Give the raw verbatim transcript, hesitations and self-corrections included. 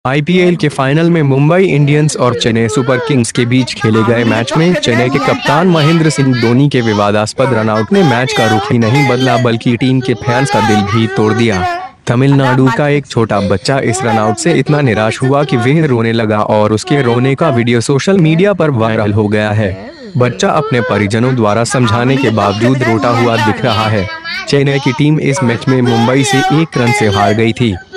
IPL के final में Mumbai Indians और चेन्नई सुपर किंग्स के बीच खेले गए मैच में चेन्नई के कप्तान महेंद्र सिंह धोनी के विवादास्पद रनआउट ने मैच का रुख ही नहीं बदला बल्कि टीम के फैंस का दिल भी तोड़ दिया। तमिलनाडु का एक छोटा बच्चा इस रनआउट से इतना निराश हुआ कि वह रोने लगा और उसके रोने का वीडियो सोशल मीडिया पर वायरल हो गया है। बच्चा अपने परिजनों द्वारा समझाने के बावजूद रोता हुआ दिख रहा है। चेन्नई की टीम इस मैच में मुंबई से एक रन से हार गई थी।